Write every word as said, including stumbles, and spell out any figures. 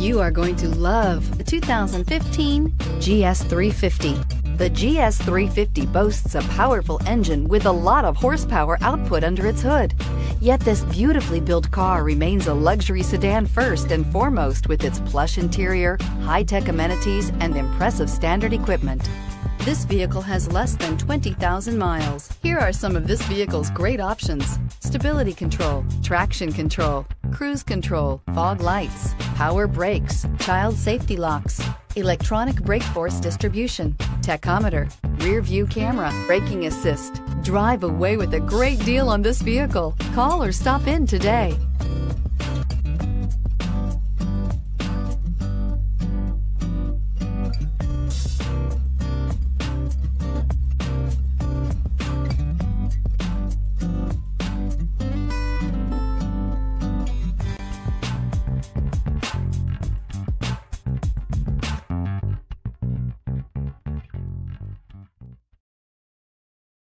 You are going to love the two thousand fifteen G S three fifty. The G S three fifty boasts a powerful engine with a lot of horsepower output under its hood. Yet this beautifully built car remains a luxury sedan first and foremost with its plush interior, high-tech amenities, and impressive standard equipment. This vehicle has less than twenty thousand miles. Here are some of this vehicle's great options: stability control, traction control, cruise control, fog lights, power brakes, child safety locks, electronic brake force distribution, tachometer, rear view camera, braking assist. Drive away with a great deal on this vehicle. Call or stop in today.